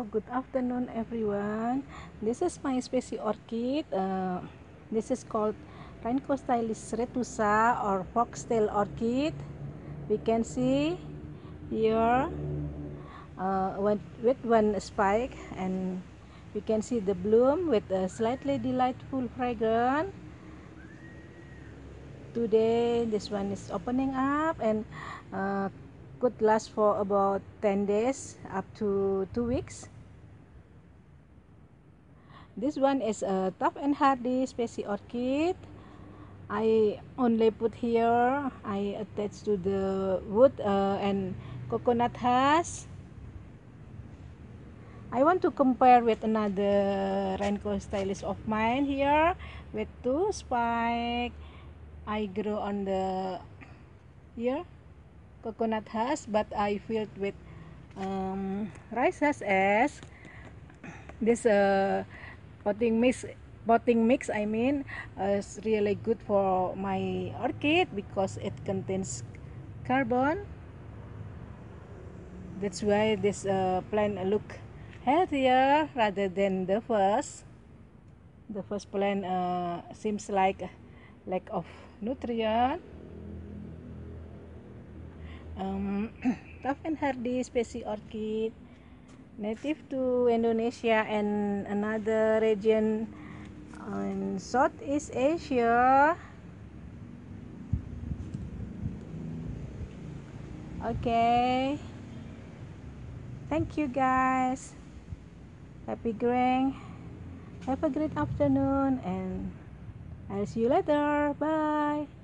good afternoon everyone. This is my species orchid. This is called Rhynchostylis retusa or foxtail orchid. We can see here with one spike, and we can see the bloom with a slightly delightful fragrance. Today this one is opening up and could last for about 10 days up to 2 weeks. This one is a tough and hardy species orchid. I only put here, I attach to the wood and coconut husk. I want to compare with another Rhynchostylis of mine here with 2 spikes. I grow on the here coconut husk, but I filled with rice husk as this potting mix I mean is really good for my orchid because it contains carbon. That's why this plant look healthier rather than the first plant seems like lack of nutrient. Tough and hardy species orchid, native to Indonesia and another region in Southeast Asia. Okay, thank you guys. Happy growing. Have a great afternoon, and I'll see you later. Bye.